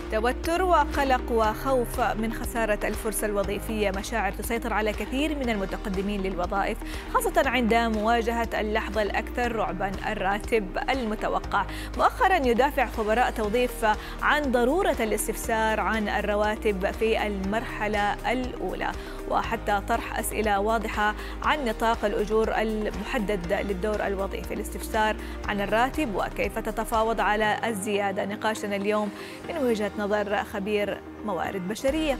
توتر وقلق وخوف من خسارة الفرصة الوظيفية مشاعر تسيطر على كثير من المتقدمين للوظائف، خاصة عند مواجهة اللحظة الأكثر رعباً، الراتب المتوقع. مؤخراً يدافع خبراء توظيف عن ضرورة الاستفسار عن الرواتب في المرحلة الأولى، وحتى طرح أسئلة واضحة عن نطاق الأجور المحدد للدور الوظيفي. الاستفسار عن الراتب وكيف تتفاوض على الزيادة، نقاشنا اليوم من وجهة نظر خبير موارد بشرية.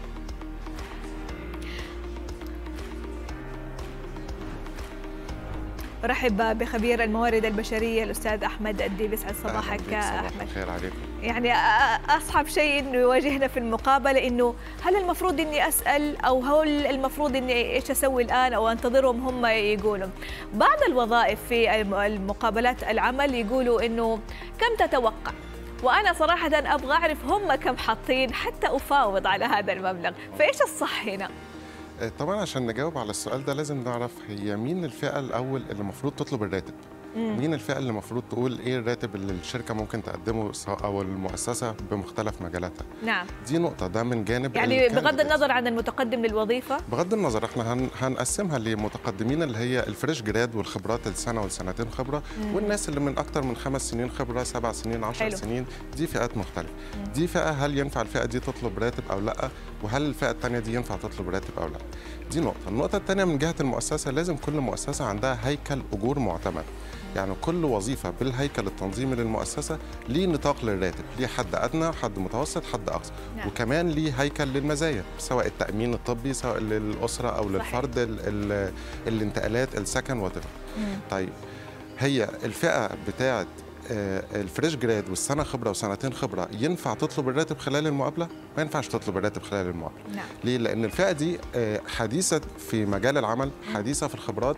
رحب بخبير الموارد البشرية الأستاذ أحمد الديب. يسعد صباحك أحمد. خير عليكم. يعني أصعب شيء إنه يواجهنا في المقابلة إنه هل المفروض إني أسأل أو هل المفروض إني إيش أسوي الآن أو أنتظرهم هم يقولوا. بعض الوظائف في المقابلات العمل يقولوا إنه كم تتوقع، وأنا صراحة أبغى أعرف هم كم حاطين حتى أفاوض على هذا المبلغ، فإيش الصح هنا؟ طبعا عشان نجاوب على السؤال ده لازم نعرف هي مين الفئة الأول اللي المفروض تطلب الراتب. مين الفئة اللي المفروض تقول ايه الراتب اللي الشركة ممكن تقدمه او المؤسسة بمختلف مجالاتها. نعم. دي نقطة، ده من جانب يعني بغض النظر عن المتقدم للوظيفة. بغض النظر احنا هنقسمها لمتقدمين اللي هي الفريش جراد والخبرات السنة والسنتين خبرة، والناس اللي من أكتر من 5 سنين خبرة، 7 سنين، 10 سنين. دي فئات مختلفة. دي فئة هل ينفع الفئة دي تطلب راتب أو لا، وهل الفئة الثانية دي ينفع تطلب راتب أو لا. دي نقطة. النقطة الثانية من جهة المؤسسة، لازم كل مؤسسة عندها هيكل أجور معتمد. يعني كل وظيفة بالهيكل التنظيمي للمؤسسة ليه نطاق للراتب، ليه حد أدنى، حد متوسط، حد أقصى. نعم. وكمان ليه هيكل للمزايا، سواء التأمين الطبي، سواء للأسرة أو للفرد، الانتقالات، السكن وغيره. طيب هي الفئة بتاعت الفريش جراد والسنة خبرة وسنتين خبرة ينفع تطلب الراتب خلال المقابلة؟ ما ينفعش تطلب الراتب خلال المقابلة. نعم. ليه؟ لأن الفئة دي حديثة في مجال العمل، حديثة في الخبرات،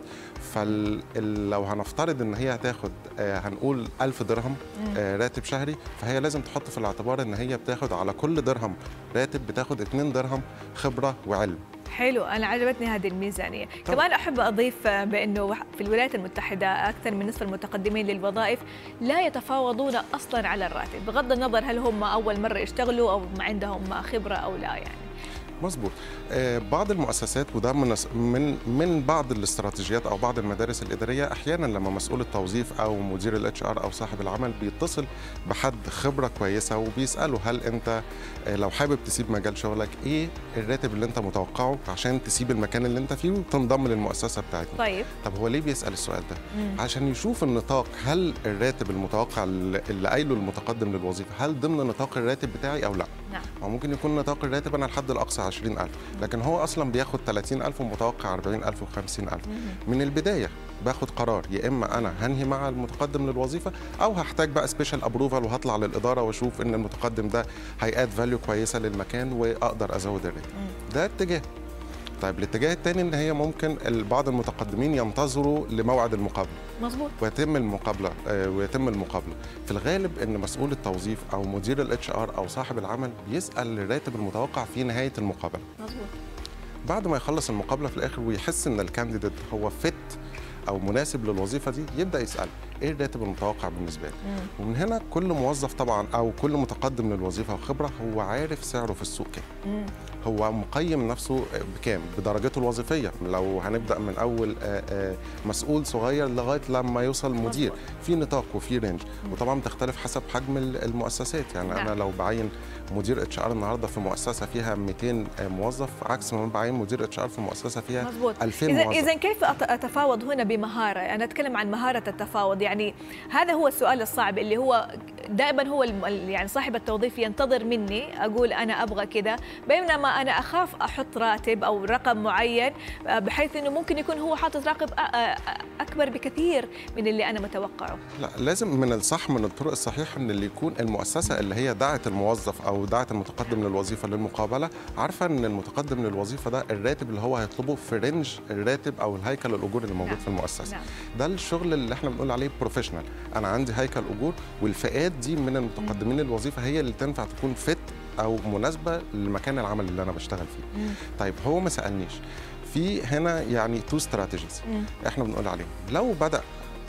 فلو هنفترض إن هي هتاخد هنقول 1000 درهم راتب شهري، فهي لازم تحط في الاعتبار إن هي بتاخد على كل درهم راتب بتاخد 2 درهم خبرة وعلم. حلو، أنا عجبتني هذه الميزانية. كمان أحب أضيف بأنه في الولايات المتحدة أكثر من نصف المتقدمين للوظائف لا يتفاوضون أصلاً على الراتب، بغض النظر هل هم أول مرة يشتغلوا أو ما عندهم خبرة أو لا. يعني مظبوط. بعض المؤسسات، وده من بعض الاستراتيجيات او بعض المدارس الاداريه، احيانا لما مسؤول التوظيف او مدير الاتش ار او صاحب العمل بيتصل بحد خبره كويسه وبيساله هل انت لو حابب تسيب مجال شغلك ايه الراتب اللي انت متوقعه عشان تسيب المكان اللي انت فيه وتنضم للمؤسسه بتاعتنا. طب هو ليه بيسال السؤال ده؟ عشان يشوف النطاق، هل الراتب المتوقع اللي قايله المتقدم للوظيفه هل ضمن نطاق الراتب بتاعي او لا. نعم. او ممكن يكون نطاق الراتب انا الحد الاقصى 20,000، لكن هو اصلا بياخد 30,000 ومتوقع 40,000 و50,000. من البدايه باخد قرار، يا اما انا هنهي مع المتقدم للوظيفه او هحتاج بقى سبيشال ابروفال وهطلع للاداره واشوف ان المتقدم ده هياد فاليو كويسه للمكان واقدر ازود الراتب. ده اتجاه. طيب الاتجاه الثاني ان هي ممكن بعض المتقدمين ينتظروا لموعد المقابله. مظبوط. ويتم المقابله. في الغالب ان مسؤول التوظيف او مدير الاتش ار او صاحب العمل بيسال الراتب المتوقع في نهايه المقابله. مظبوط. بعد ما يخلص المقابله في الاخر ويحس ان الكانديديت هو فت او مناسب للوظيفه دي، يبدا يسال ايه الراتب المتوقع بالنسبه لي. ومن هنا كل موظف طبعا او كل متقدم للوظيفه وخبره هو عارف سعره في السوق كام. هو مقيم نفسه بكام بدرجته الوظيفيه، لو هنبدا من اول مسؤول صغير لغايه لما يوصل مدير، في نطاق وفي رينج. وطبعا بتختلف حسب حجم المؤسسات. يعني انا لو بعين مدير اتش ار النهارده في مؤسسه فيها 200 موظف، عكس ما بعين مدير اتش ار في مؤسسه فيها 2000 موظف. اذا كيف اتفاوض هنا بمهاره؟ انا اتكلم عن مهاره التفاوض. يعني هذا هو السؤال الصعب اللي هو دائما هو يعني صاحب التوظيف ينتظر مني اقول انا ابغى كذا، بينما انا اخاف احط راتب او رقم معين بحيث انه ممكن يكون هو حاطط راتب اكبر بكثير من اللي انا متوقعه. لا، لازم من الصح، من الطرق الصحيحه ان اللي يكون المؤسسه اللي هي دعت الموظف او دعت المتقدم للوظيفه للمقابله عارفه ان المتقدم للوظيفه ده الراتب اللي هو هيطلبه في رينج الراتب او الهيكل الاجور اللي موجود في المؤسسه. ده الشغل اللي احنا بنقول عليه بروفيشنال. انا عندي هيكل اجور والفئات دي من المتقدمين للوظيفه هي اللي تنفع تكون فت او مناسبه لمكان العمل اللي انا بشتغل فيه. طيب هو ما سالنيش في هنا يعني تو استراتيجيز احنا بنقول عليهم. لو بدا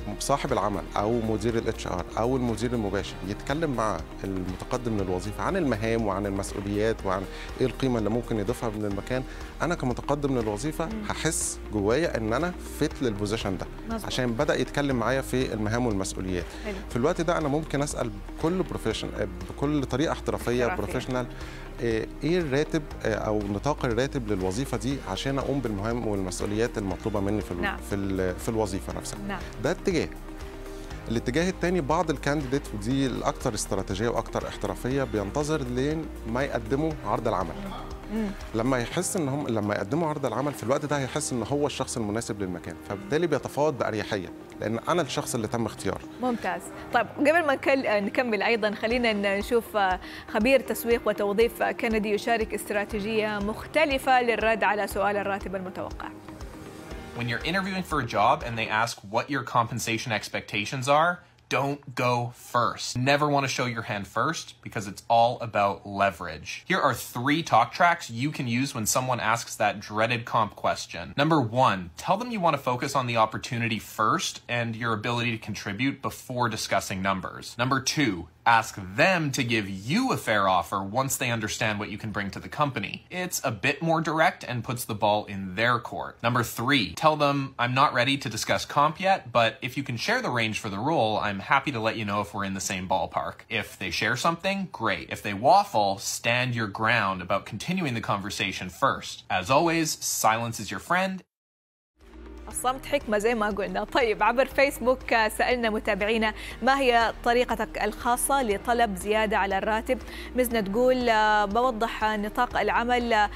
صاحب العمل او مدير الاتش ار او المدير المباشر يتكلم مع المتقدم للوظيفه عن المهام وعن المسؤوليات وعن ايه القيمه اللي ممكن يضيفها من المكان، انا كمتقدم للوظيفه هحس جوايا ان انا فيت للبوزيشن ده مزبوط. عشان بدا يتكلم معايا في المهام والمسؤوليات. حلو. في الوقت ده انا ممكن اسال بكل بكل طريقه احترافيه بروفيشنال ايه الراتب او نطاق الراتب للوظيفه دي عشان اقوم بالمهام والمسؤوليات المطلوبه مني في الوظيفه نفسها. ده اتجاه. الاتجاه الثاني بعض الكانديديت، ودي الاكثر استراتيجيه واكثر احترافيه، بينتظر لين ما يقدموا عرض العمل. لما يحس ان هم لما يقدموا عرض العمل في الوقت ده هيحس ان هو الشخص المناسب للمكان، فبالتالي بيتفاوض باريحيه لان انا الشخص اللي تم اختياره. ممتاز. طيب قبل ما نكمل ايضا خلينا نشوف خبير تسويق وتوظيف كندي يشارك استراتيجيه مختلفه للرد على سؤال الراتب المتوقع. When you're interviewing for a job and they ask what your compensation expectations are, don't go first. Never want to show your hand first because it's all about leverage. Here are 3 talk tracks you can use when someone asks that dreaded comp question. Number 1, tell them you want to focus on the opportunity first and your ability to contribute before discussing numbers. Number 2, ask them to give you a fair offer once they understand what you can bring to the company. It's a bit more direct and puts the ball in their court. Number 3, tell them I'm not ready to discuss comp yet, but if you can share the range for the role, I'm happy to let you know if we're in the same ballpark. If they share something, great. If they waffle, stand your ground about continuing the conversation first. As always, silence is your friend. الصمت حكمة زي ما قلنا. طيب عبر فيسبوك سألنا متابعينا ما هي طريقتك الخاصة لطلب زيادة على الراتب؟ مزنة تقول بوضح نطاق العمل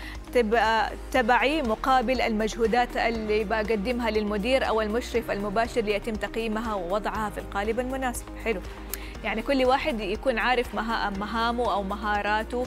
تبعي مقابل المجهودات اللي بقدمها للمدير أو المشرف المباشر ليتم تقييمها ووضعها في القالب المناسب. حلو، يعني كل واحد يكون عارف مهامه أو مهاراته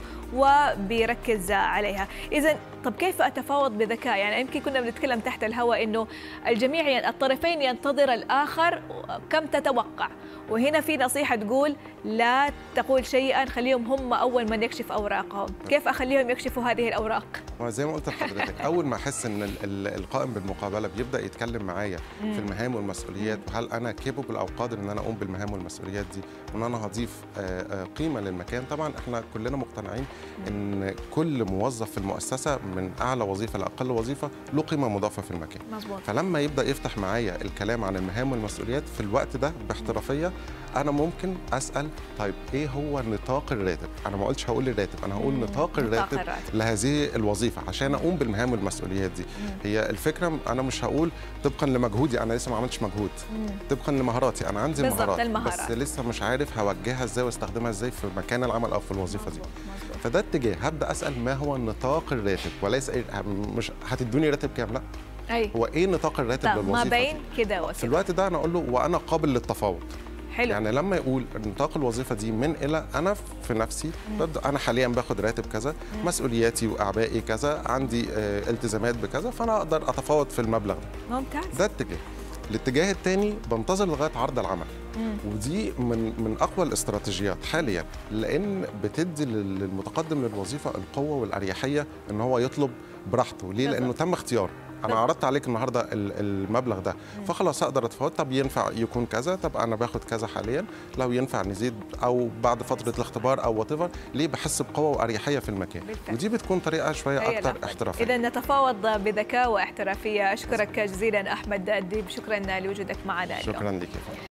وبيركز عليها. إذن طب كيف أتفاوض بذكاء؟ يعني يمكن كنا بنتكلم تحت الهواء إنه الجميع الطرفين ينتظر الآخر كم تتوقع، وهنا في نصيحة تقول لا تقول شيئا، خليهم هم أول من يكشف أوراقهم. كيف أخليهم يكشفوا هذه الأوراق؟ زي ما قلت لحضرتك، أول ما أحس إن القائم بالمقابلة بيبدأ يتكلم معايا في المهام والمسؤوليات، وهل أنا كيبل أو قادر إن أنا أقوم بالمهام والمسؤوليات دي، وإن أنا هضيف قيمة للمكان. طبعا إحنا كلنا مقتنعين إن كل موظف في المؤسسة من أعلى وظيفة لأقل وظيفة له قيمة مضافة في المكان. مظبوط. فلما يبدأ يفتح معايا الكلام عن المهام والمسؤوليات في الوقت ده باحترافية، أنا ممكن أسأل طيب إيه هو نطاق الراتب؟ أنا ما قلتش هقول الراتب، أنا هقول نطاق الراتب لهذه الوظيفة عشان أقوم بالمهام والمسؤوليات دي. هي الفكرة أنا مش هقول طبقا لمجهودي، أنا لسه ما عملتش مجهود، طبقا لمهاراتي، أنا عندي المهارات بس لسه مش عارف هوجهها إزاي واستخدمها إزاي في مكان العمل أو في الوظيفة دي. فده اتجاه، هبدأ أسأل ما هو نطاق الراتب، وليس مش هتدوني راتب كام، لا. هو ايه نطاق الراتب للوظيفه ما بين كده وكده. في الوقت ده انا اقول له وانا قابل للتفاوض. حلو. يعني لما يقول نطاق الوظيفه دي من الى، انا في نفسي ببدا انا حاليا باخد راتب كذا، مسؤولياتي واعبائي كذا، عندي التزامات بكذا، فانا اقدر اتفاوض في المبلغ ده. ممتاز. ده اتجاه. الاتجاه الثاني بنتظر لغايه عرض العمل. ودي من اقوى الاستراتيجيات حاليا، لان بتدي للمتقدم للوظيفه القوه والاريحيه ان هو يطلب براحته. ليه؟ لانه تم اختياره. انا عرضت عليك النهارده المبلغ ده، فخلاص هقدر اتفاوض. طب ينفع يكون كذا، طب انا باخد كذا حاليا، لو ينفع نزيد او بعد فتره الاختبار او وات ايفر. ليه؟ بحس بقوه واريحيه في المكان. ودي بتكون طريقه شويه اكثر احترافيه. اذا نتفاوض بذكاء واحترافيه. اشكرك جزيلا احمد الديب، شكرا لوجودك معنا اليوم. شكرا لك.